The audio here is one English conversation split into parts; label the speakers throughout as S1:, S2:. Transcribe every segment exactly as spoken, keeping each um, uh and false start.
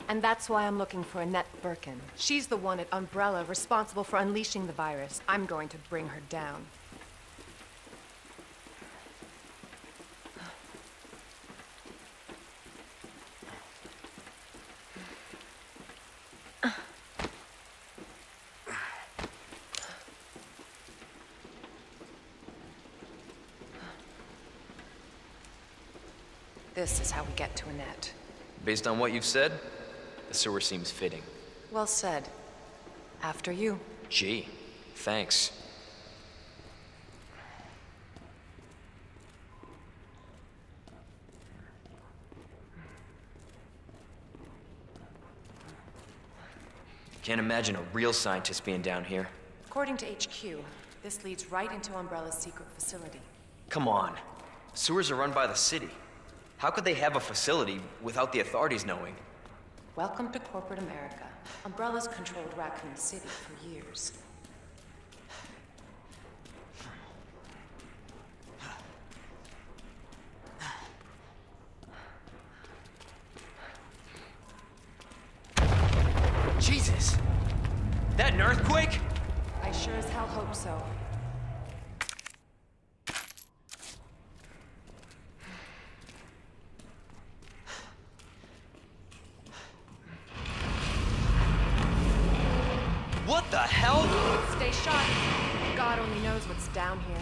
S1: And that's why I'm looking for Annette Birkin. She's the one at Umbrella responsible for unleashing the virus. I'm going to bring her down. This is how we get to Annette.
S2: Based on what you've said, the sewer seems fitting.
S1: Well said. After you.
S2: Gee, thanks. Can't imagine a real scientist being down here.
S1: According to H Q, this leads right into Umbrella's secret facility.
S2: Come on. Sewers are run by the city. How could they have a facility without the authorities knowing?
S1: Welcome to corporate America. Umbrella's controlled Raccoon City for years.
S2: Jesus! That an earthquake?
S1: I sure as hell hope so.
S2: What the hell?
S1: Stay sharp. God only knows what's down here.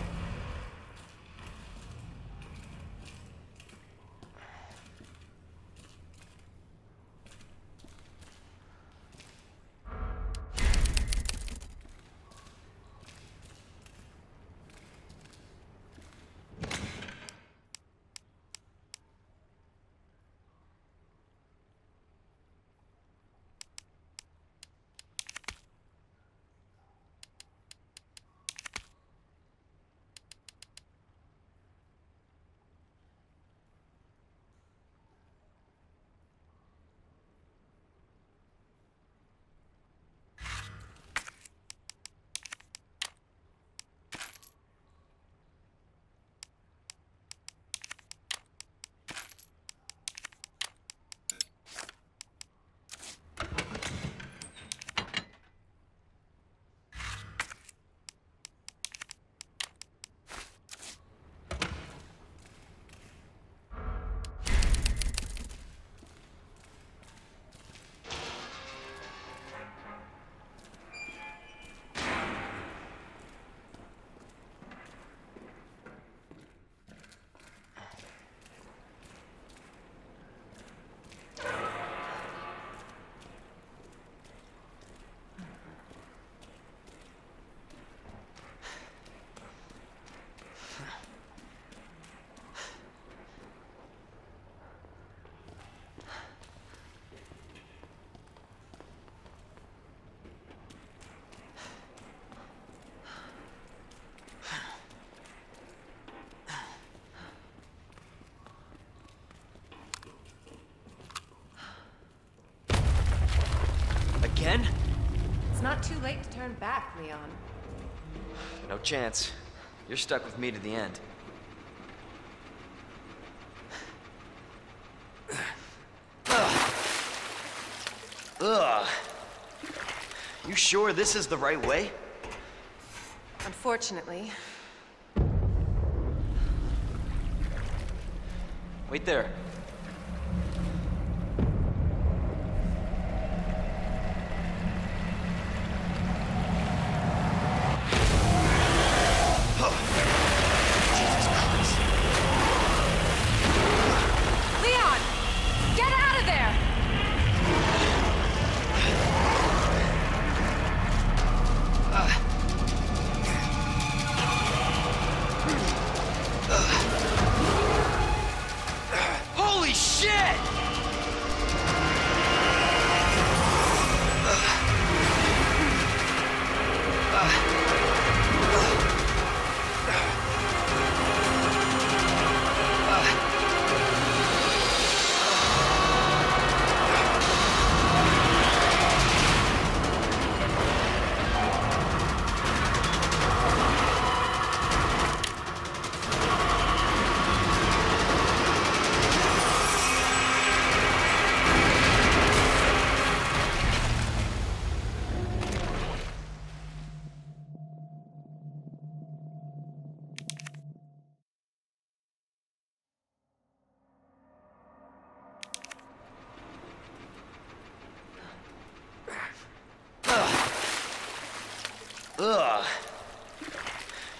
S2: Again?
S1: It's not too late to turn back, Leon.
S2: No chance. You're stuck with me to the end. Ugh. Ugh. You sure this is the right way?
S1: Unfortunately.
S2: Wait there.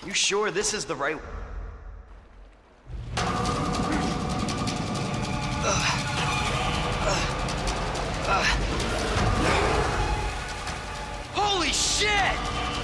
S2: You sure this is the right... Holy shit!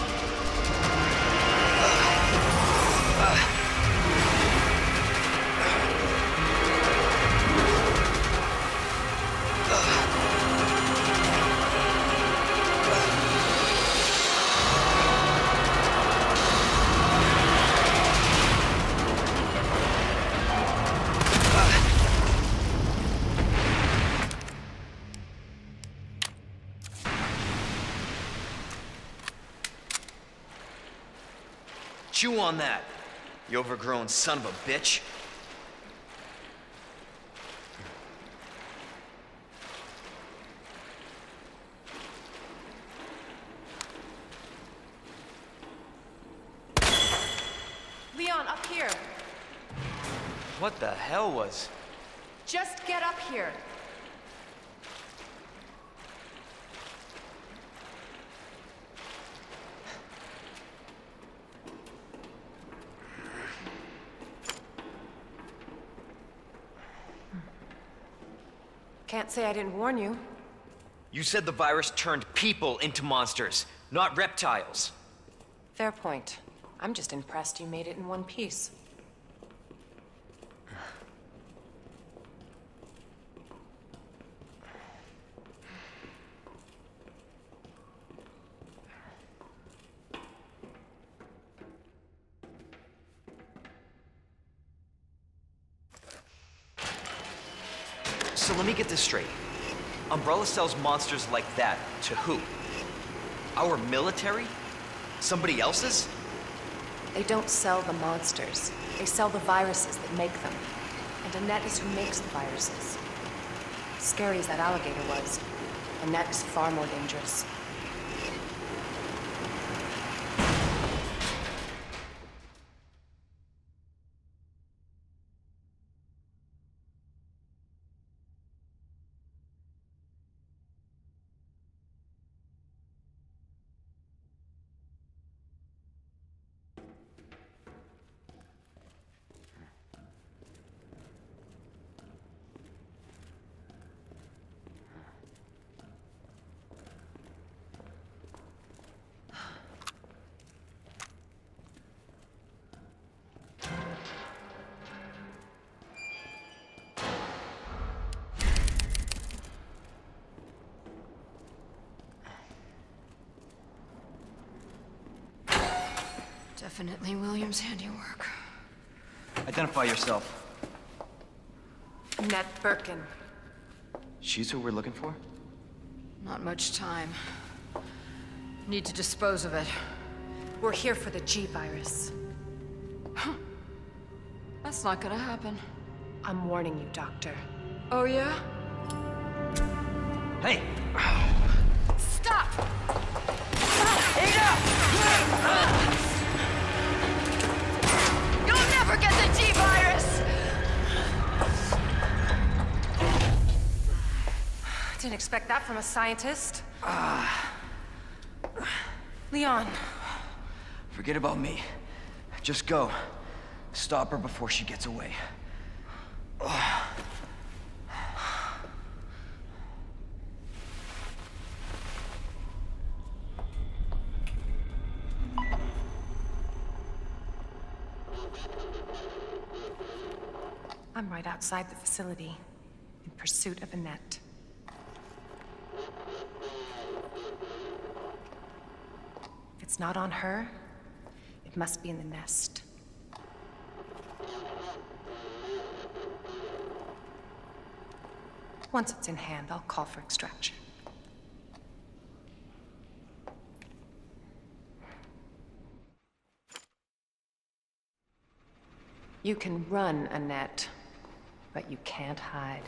S2: Chew on that, you overgrown son of a bitch.
S1: Leon, up here.
S2: What the hell was...
S1: Just get up here. Can't say I didn't warn you.
S2: You said the virus turned people into monsters, not reptiles.
S1: Fair point. I'm just impressed you made it in one piece.
S2: So let me get this straight. Umbrella sells monsters like that to who? Our military? Somebody else's?
S1: They don't sell the monsters. They sell the viruses that make them. And Annette is who makes the viruses. Scary as that alligator was, Annette is far more dangerous.
S3: Definitely William's handiwork.
S2: Identify yourself.
S1: Annette Birkin.
S2: She's who we're looking for?
S3: Not much time. Need to dispose of it.
S1: We're here for the G virus.
S3: That's not gonna happen.
S1: I'm warning you, Doctor.
S3: Oh, yeah?
S2: Hey!
S1: Stop!
S2: Ada!
S3: You'll never get the G virus!
S1: Didn't expect that from a scientist. Uh, Leon.
S2: Forget about me. Just go. Stop her before she gets away.
S1: I'm right outside the facility, in pursuit of Annette. If it's not on her, it must be in the nest. Once it's in hand, I'll call for extraction. You can run, Annette, but you can't hide.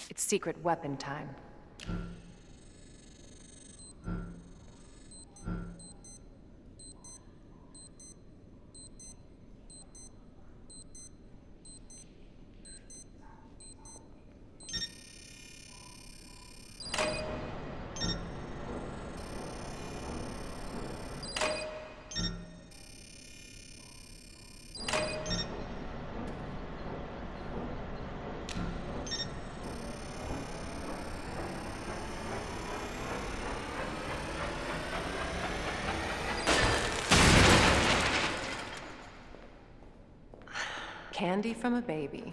S1: It's secret weapon time. Candy from a baby.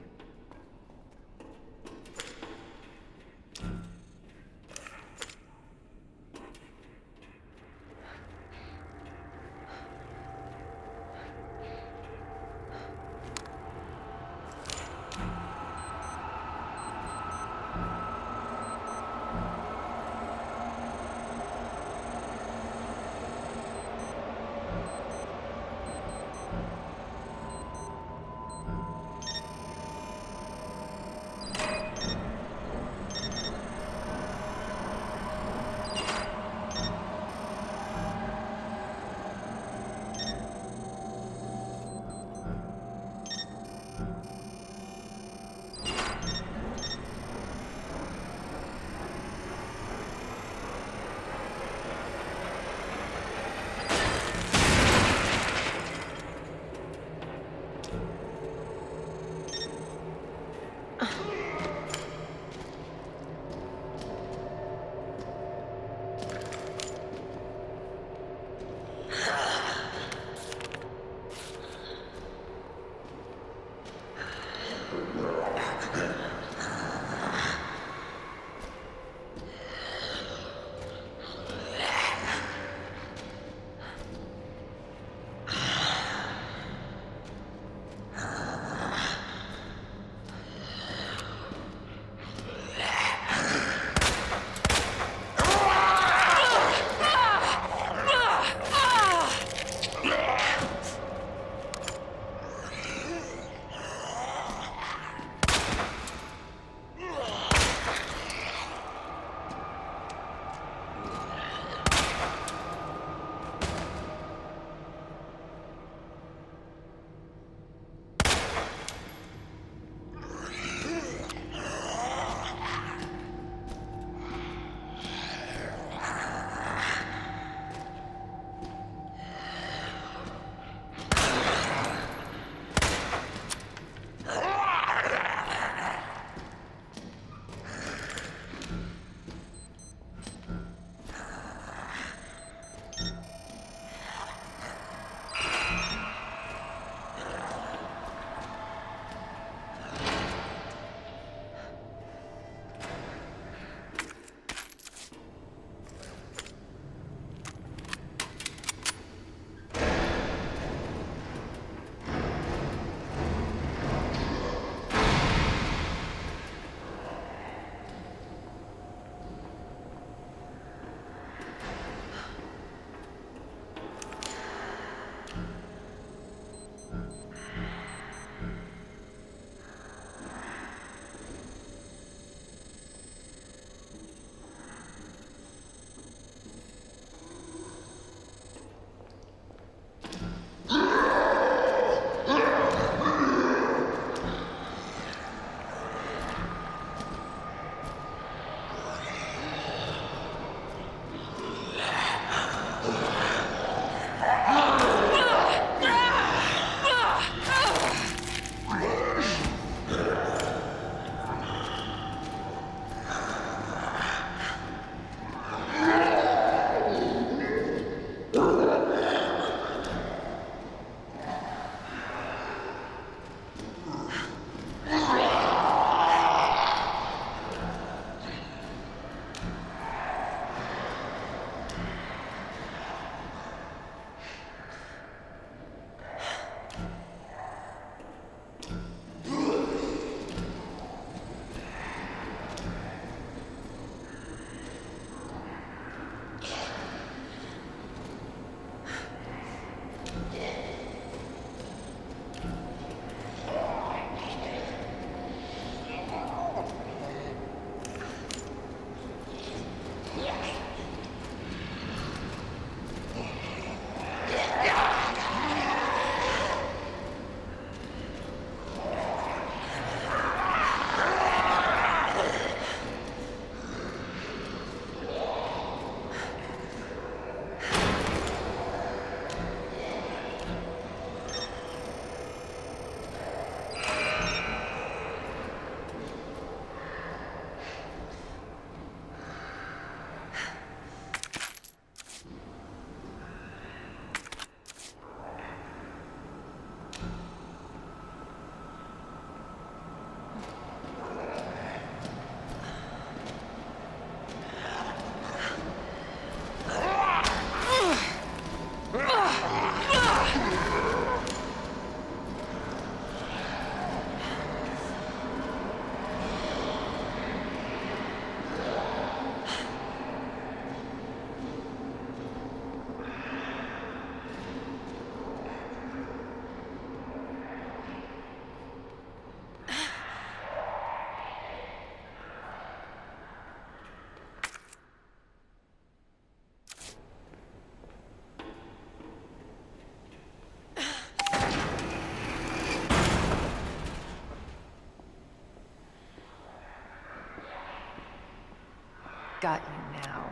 S1: Got you now.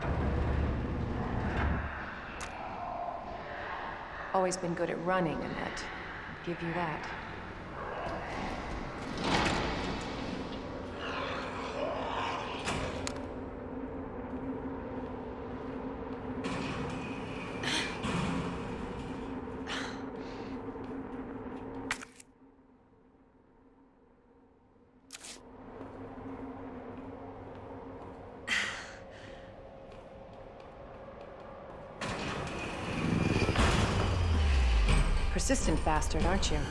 S1: Always been good at running, Annette. I'll give you that. Persistent bastard, aren't you?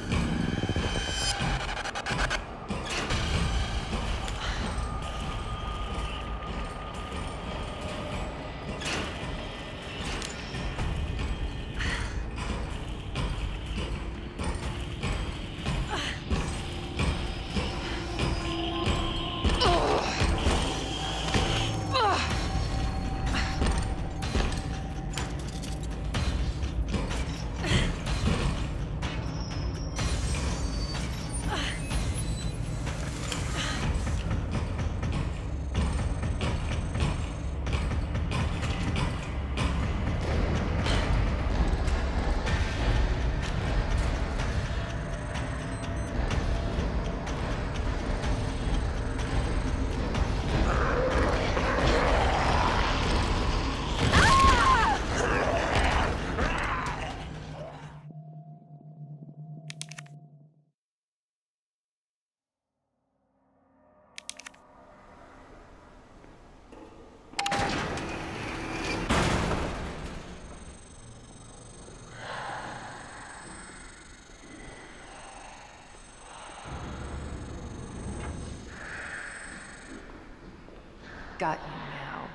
S1: Got you now.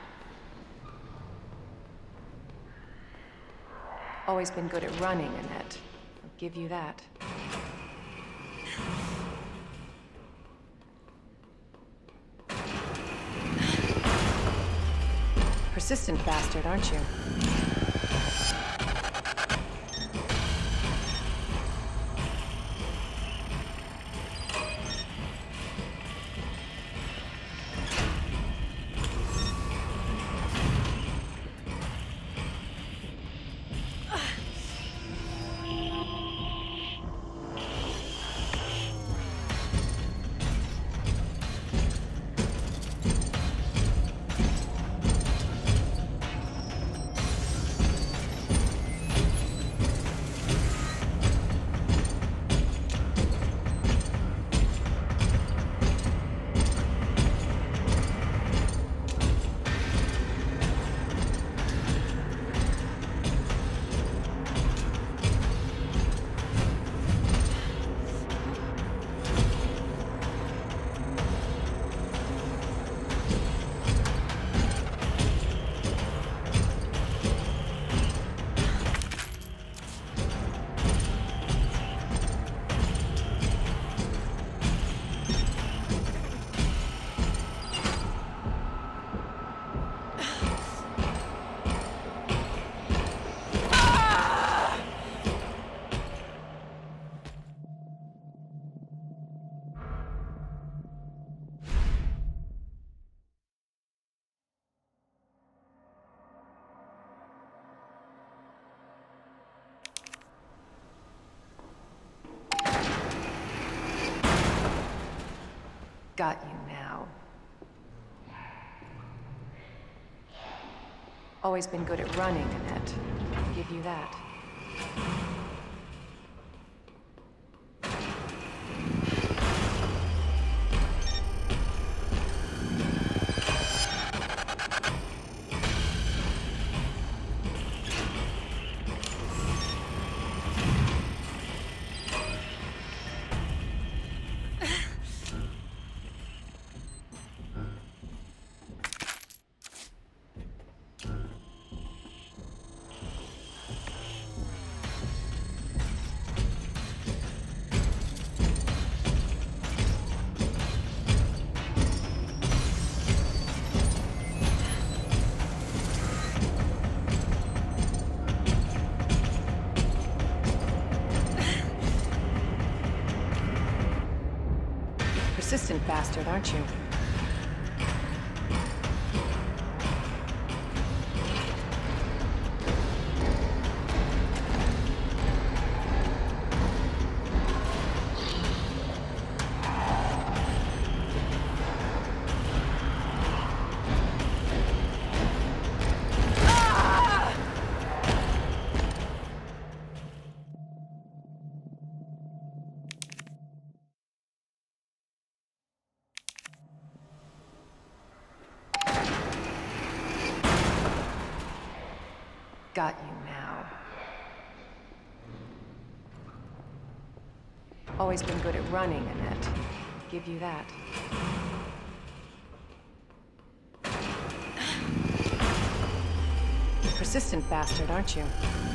S1: Always been good at running, Annette. I'll give you that. Persistent bastard, aren't you? Got you now. Always been good at running, Annette. I'll give you that. Persistent bastard, aren't you? Got you now. Always been good at running, Annette. Give you that. Persistent bastard, aren't you?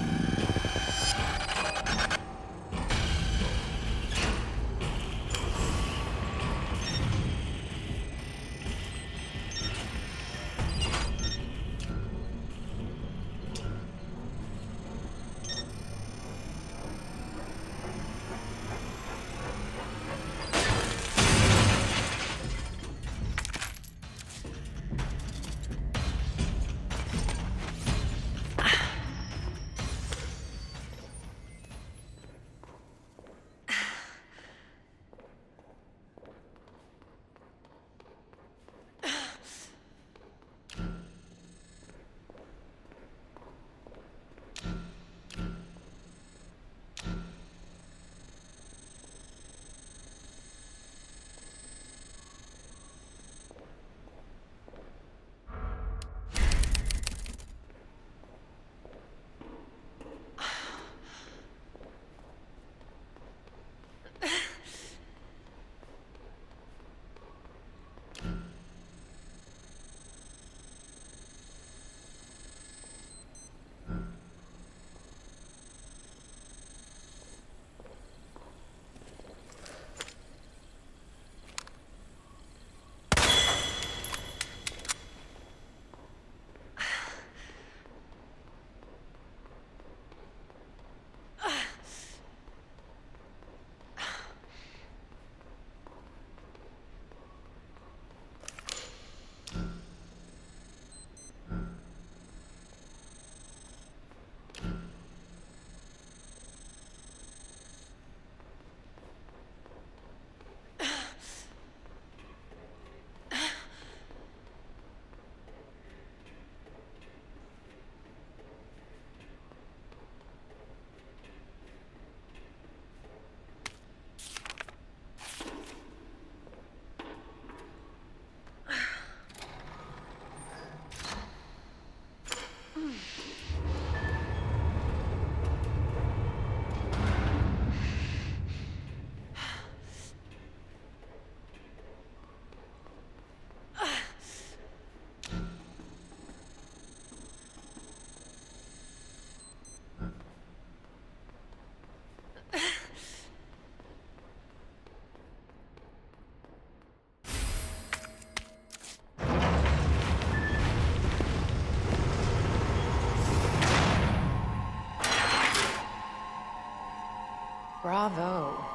S1: Bravo.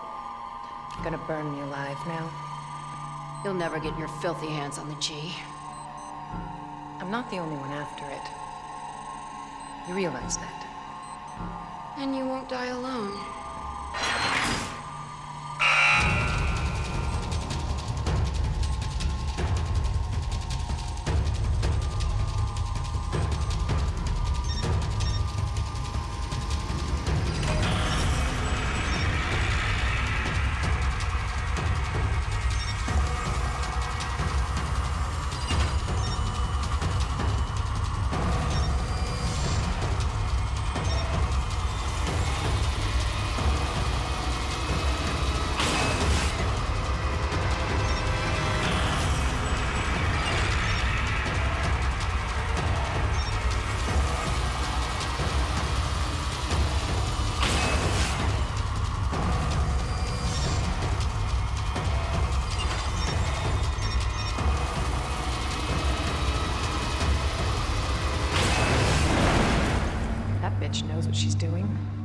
S1: Gonna burn me alive now.
S3: You'll never get your filthy hands on the G.
S1: I'm not the only one after it. You realize that?
S3: And you won't die alone.
S1: Knows what she's doing.